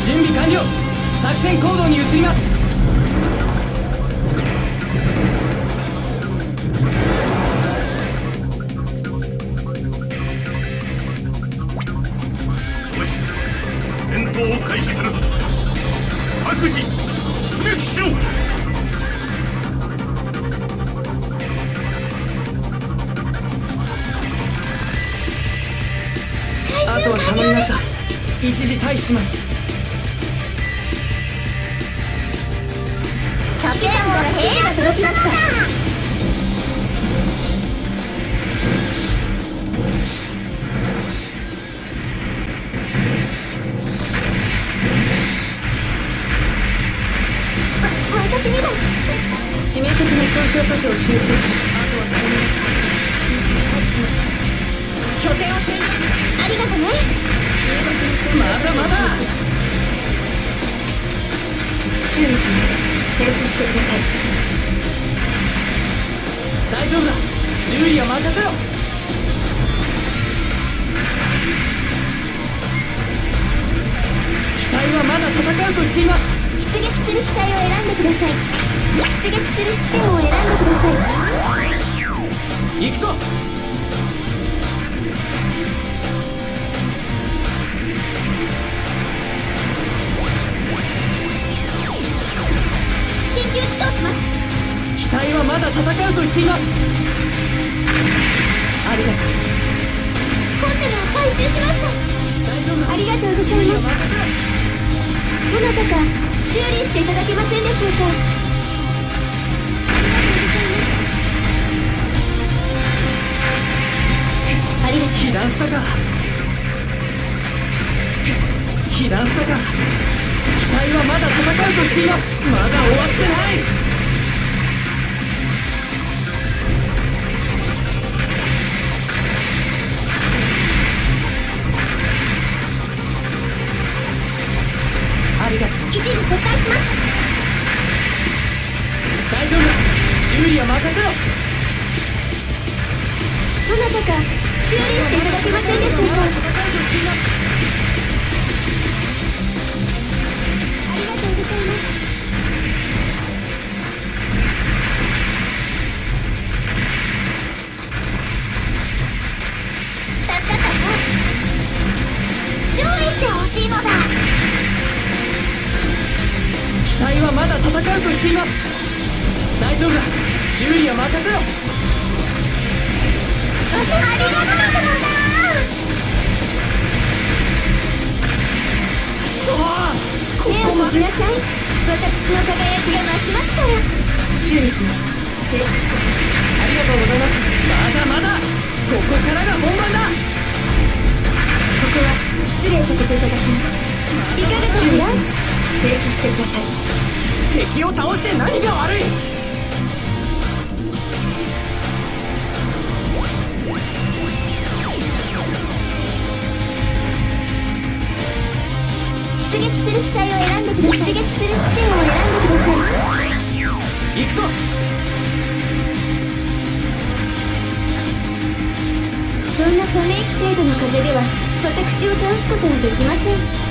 準備完了。作戦行動に移ります。 よし、戦闘を開始する。各自出撃しろ。 あとは頼みました。一時退避します。 指揮官から指示が届きました。私にも致命的な損傷箇所を修復します。あとは頼みました。一時退避します。拠点を占領。 ありがとね。 まだまだ修理します。停止してください。 大丈夫だ。修理は任せろ。機体はまだ戦うと言っています。 出撃する機体を選んでください。出撃する地点を選んでください。 行くぞ。 緊急起動します。 機体はまだ戦うと言っています。ありがとう。 コンテナを回収しました。 大丈夫だ。 ありがとうございます。 修理は任せろ。 どなたか修理していただけませんでしょうか。ありがとう。 被弾したか。被弾したか。機体はまだ戦うとしています。まだ終わってない。ありがとう。 一時撤退します。 大丈夫だ。修理は任せろ。 どなたか修理していただけませんでしょうか。ありがとうございます。助かったわ。修理してほしいのだ。 機体はまだ戦うと言っています。大丈夫だ。修理は任せろ。 ありがとうなんだ。 くそー。 目を閉じなさい。私の輝きが増しますから。修理します。停止して。 ありがとうございます。まだまだ。ここからが本番だ。 ここは失礼させていただきます。いかがかしら。修理します。停止してください。 敵を倒して何が悪い。 出撃する機体を選んでください。出撃する地点を選んでください。 行くぞ。 そんなため息程度の風では私を倒すことはできません。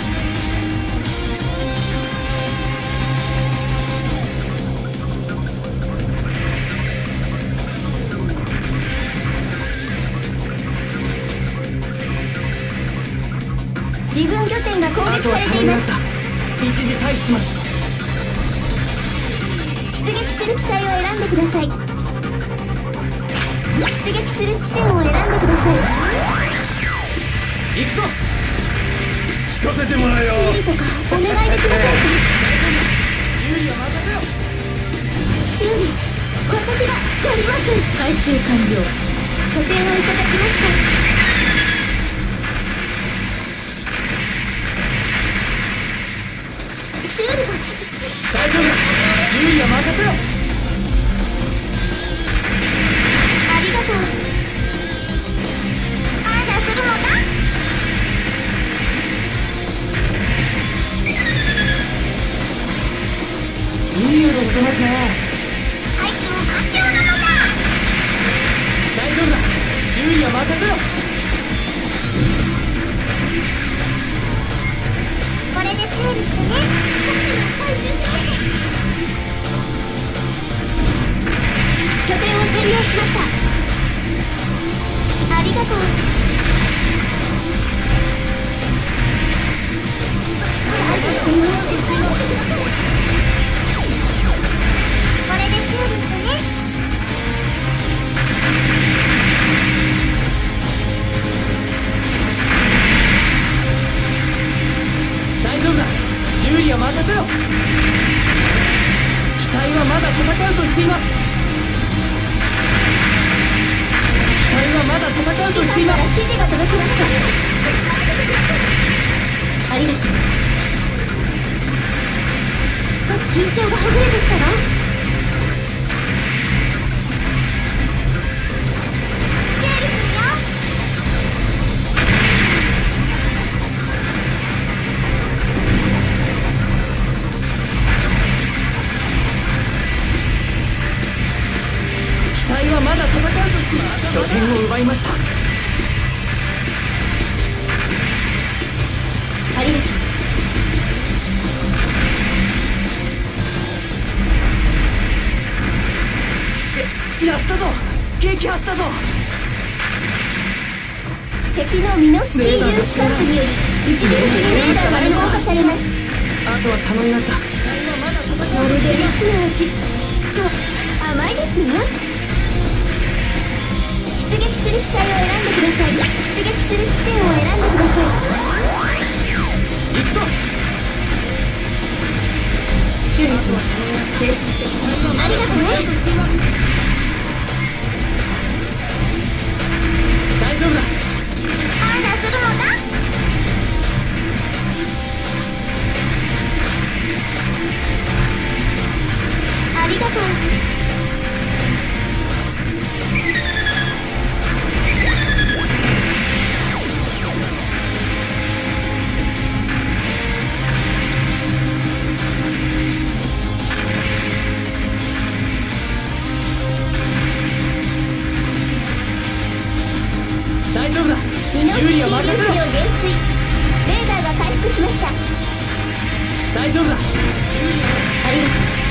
自軍拠点が攻撃されています。 一時退避します。 出撃する機体を選んでください。出撃する地点を選んでください。 行くぞ。 聞かせてもらえよ。 修理とかお願いできませんか。 修理は任せろ。 修理私がやります。回収完了。拠点をいただきました。修理が大丈夫だ。修理は任せろ。 ありがとう。あらするのだ。 いい色してますね。 回収完了なのだ。 大丈夫だ。修理は任せろ。 これで修うにしてね。コンテナを回収しました。 拠点を占領しました。 ありがとう。感謝しています。これで修理してね。 大丈夫だ。修理は任せろ。機体はまだ戦うと言っています。機体はまだ戦うと言っています。 指揮官から指示が届きました。 ありがとう。 少し緊張がほぐれてきたわ。修理するよ。 機体はまだ戦うと言っています。拠点を奪いました。 ありがとう。 やったぞ。撃破したぞ。 敵のミノフスキー粒子散布により一時的にレーダーが無効化されます。 あとは頼みました。 まるで蜜の味。そう、甘いですわ。出撃する機体を選んでください。出撃する地点を選んでください。 行くぞ。 修理します。停止してありがとうね。 大丈夫だ。 判断するのだ。ありがとう。 大丈夫だ。 ミノフスキ修理はー粒子任せろ。 量減衰。レーダーが回復しました。 大丈夫だ。修理はありがとう。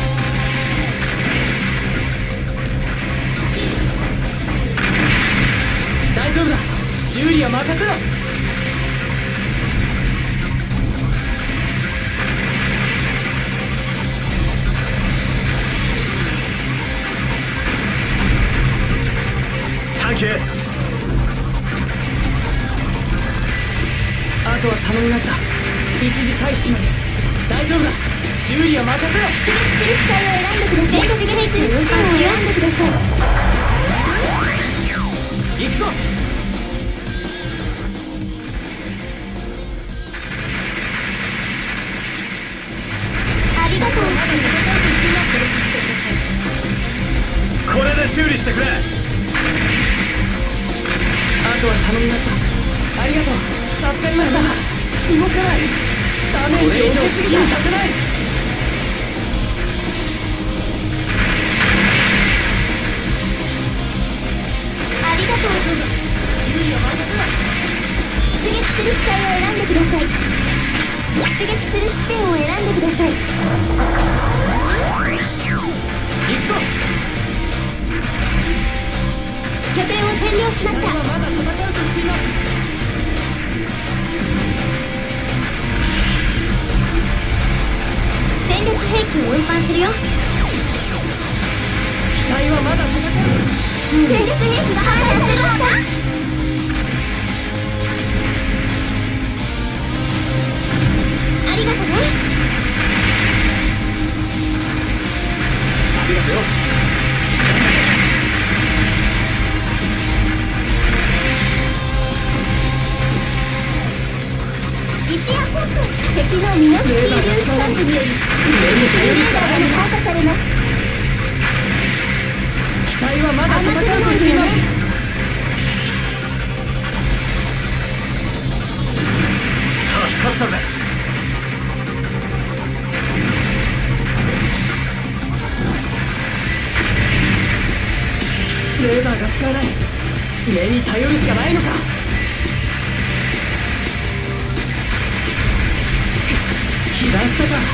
大丈夫だ。修理は任せろ。 サンキュー。 あとは頼みました。一時退避します。大丈夫だ。修理は任せろ。 出撃する機体を選んでください。出撃する地点を選んでください。 行くぞ。 ありがとう。 これで修理してくれ。 あとは頼みました。ありがとう。助かりました。動かない。ダメージを受けすぎにさせない。 ありがとう。 修理は任せろ。 出撃する機体を選んでください。出撃する地点を選んでください。 行くぞ。 拠点を占領しました。 まだ戦うと言っています。 戦力兵器を運搬するよ。 機体はまだ戦う。 戦力兵器が判断するのだ。ありがとね。 ありがとうよ。 リピアポット。敵のミノフスキー粒子散布により一時的にレーダーが無効化されます。 機体はまだ戦うと言っています。 助かったぜ。 レーダーが使えない。目に頼るしかないのか。 したか。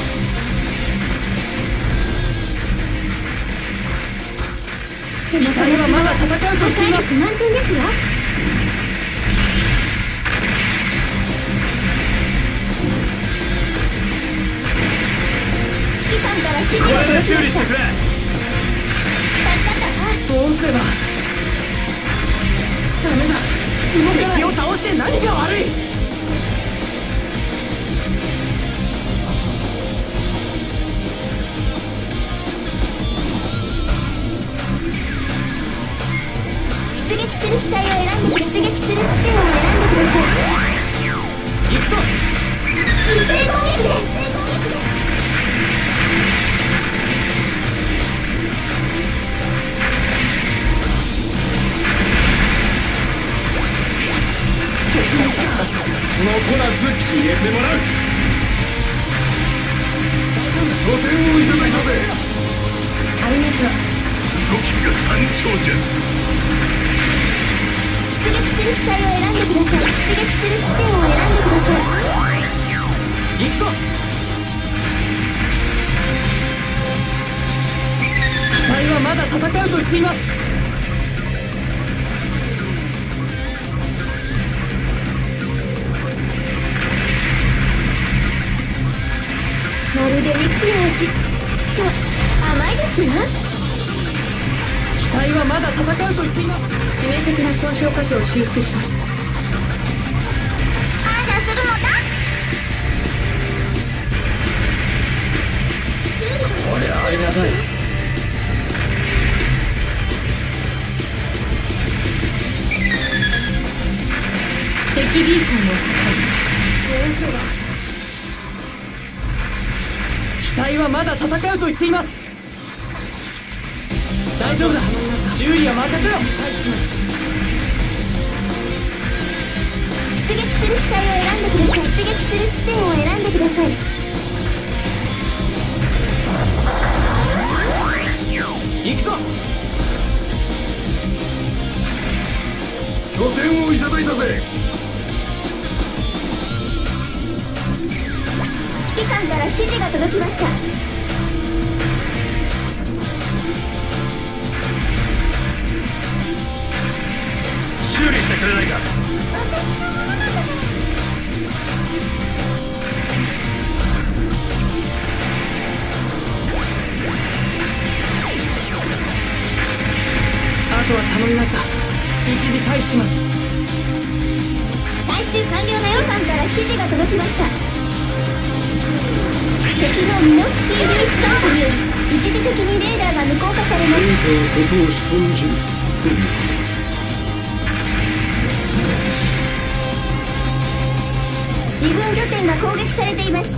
その機体はまだ戦うと言っています。 破壊力満点ですわ。指揮官から指示これでが届きました。 修理してくれ。 助かったわ。 どうすれば。ダメだ。敵を倒して何が悪い。 出撃する機体を選んで、出撃する地点を選んでください。 行くぞ。 一斉攻撃です。 残らず消えてもらう。5点をいただいたぜ。 ありがとう。 動きが単調じゃ。 出撃する機体を選んでください。出撃する地点を選んでください。 行くぞ。機体はまだ戦うと言っています。 まるで蜜の味。そう、甘いですわ。 機体はまだ戦うと言っています。 致命的な損傷箇所を修復します。 あらするのだ。 これはありがたい。 敵ビーコンを破どうすれば。機体はまだ戦うと言っています。大丈夫だ。修理は任せろ。 出撃する機体を選んでください。出撃する地点を選んでください。 行くぞ。 5点をいただいたぜ。 指揮官から指示が届きました。 修理してくれないか。 私のものなんだから。 あとは頼みました。一時退避します。 回収完了だよ。指揮官から指示が届きました。敵のミノスキー粒子散布により一時的にレーダーが無効化されます。 ことを存じるという。 自分拠点が攻撃されています。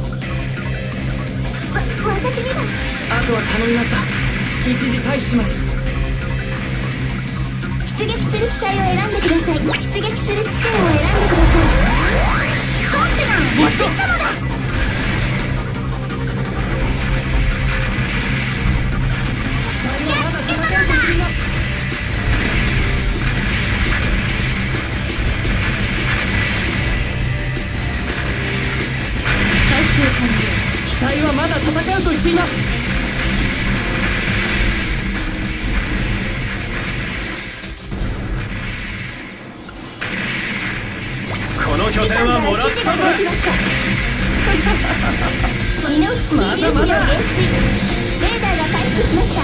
私にも。 あとは頼みました。一時退避します。 出撃する機体を選んでください。出撃する地点を選んでください。コンテナを持ってきたのだ。 回収完了。 機体はまだ戦うと言っています。 この拠点はもらったぜ。 ミノフスキー粒子量減衰。レーダーが回復しました。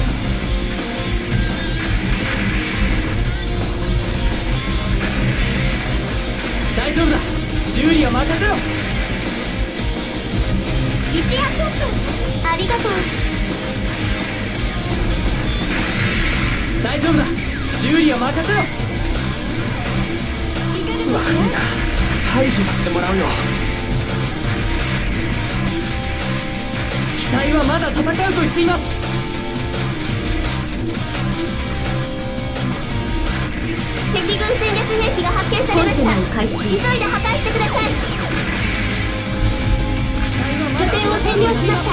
大丈夫だ。修理は任せろ。 リペアポットありがとう。 大丈夫だ。修理は任せろ。 いかがですか。 退避させてもらうよ。機体はまだ戦うと言っています。 敵軍戦略兵器が発見されました。 コンテナを回収。 急いで破壊してください。 拠点を占領しました。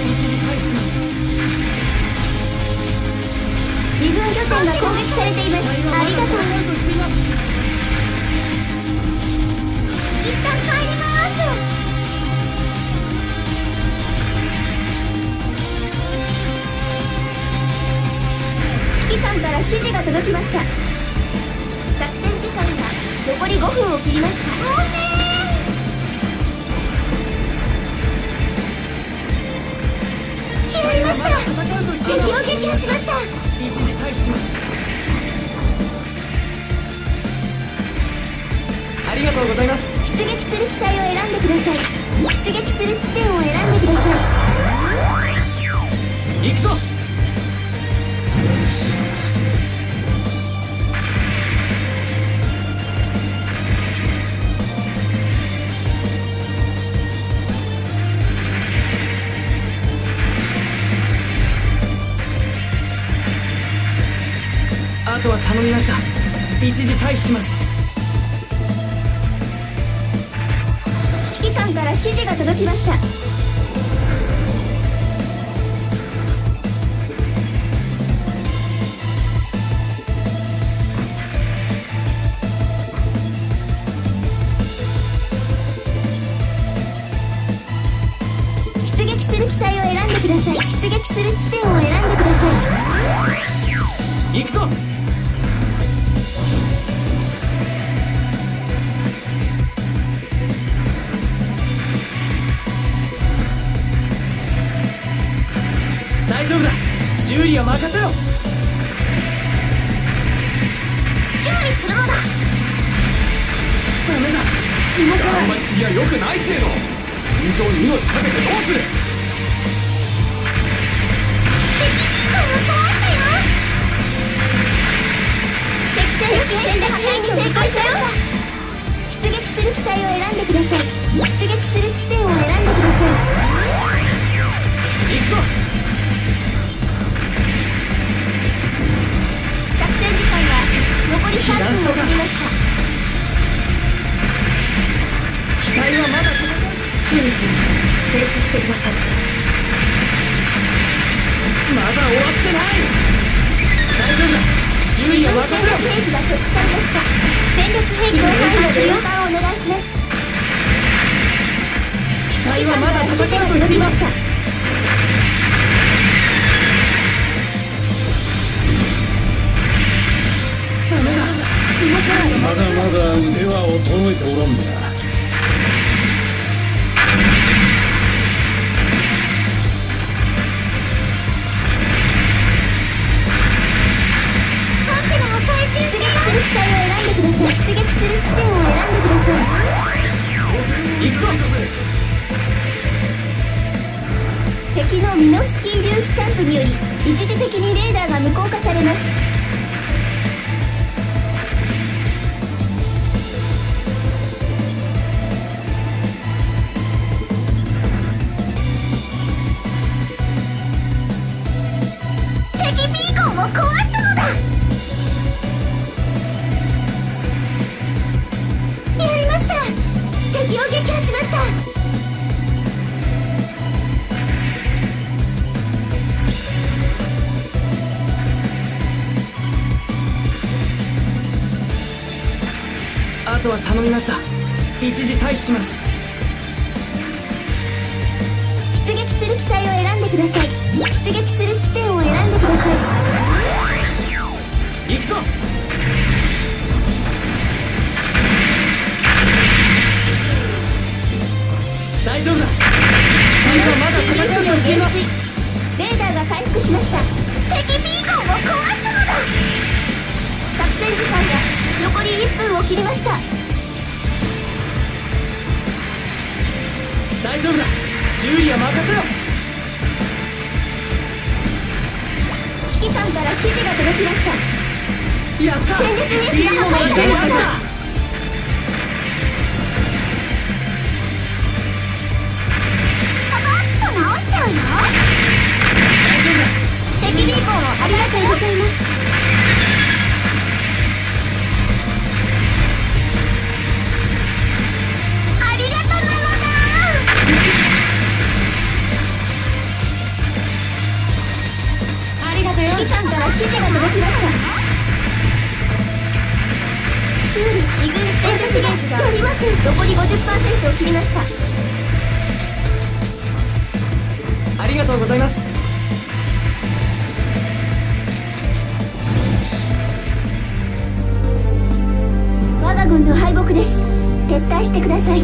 自分拠点が攻撃されています。ありがとう。一旦帰ります。 やりました。敵を撃破しました。 一時退避します。ありがとうございます。 出撃する機体を選んでください。出撃する地点を選んでください。 行くぞ。あとは頼みました。一時退避します。 指揮官から指示が届きました。出撃する機体を選んでください。出撃する地点を選んでください。 行くぞ。大丈夫だ。修理は任せろ。 修理するのだ。 ダメだ、動かない。お前次は良くないっていうの。戦場に命かけてどうする。 敵ビーコンを壊したよ。敵戦で破壊に成功したよ。出撃する機体を選んでください。出撃する地点を選んでください。 行くぞ。 作戦時間が残り3分を切りました。 機体はまだ修理します。停止してください。 まだ終わってない。大丈夫だ。修理は任せろ。 戦力兵器が設置されました。戦力兵器の配備で了解をお願いします。 機体はまだ戦うと言っています。ダメだ、動かない。 まだまだ腕は衰えておらんだ。 コンテナを回収してよ。出撃する機体を選んでください。出撃する地点を選んでください。 行くぞ。 敵のミノフスキー粒子散布により一時的にレーダーが無効化されます。敵ビーコンを壊したのだ。やりました。敵を撃破しました。 あとは頼みました。一時退避します。 出撃する機体を選んでください。出撃する地点を選んでください。 行くぞ。大丈夫だ。機体はまだ戦うと言っています。 レーダーが回復しました。敵ビーコンを壊したのだ。作戦時間が残り1分を切りました。 大丈夫だ。修理は任せろ。 指揮官から指示が届きました。 やった。 戦術兵器ビームをが破壊されました。パパッと直しちゃうよ。 大丈夫だ。 敵ビーコンをありがとうございます。ありがとうなのだ。 ありがとうよ。 指揮官から指示が届きました。修理2軍戦資源やります。残り 50% を切りました。 ありがとうございます。 我が軍の敗北です。 撤退してください。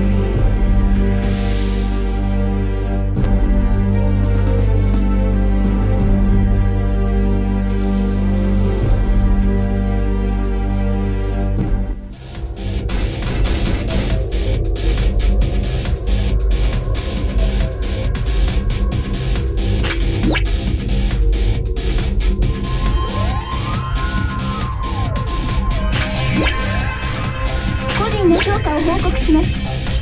個人の評価を報告します。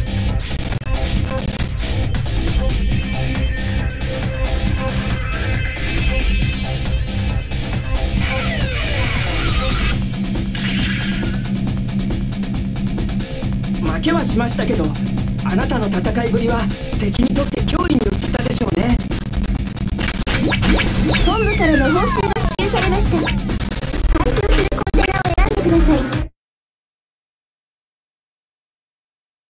負けはしましたけど、あなたの戦いぶりは敵にとって脅威に移ったでしょうね。 本部からの報酬が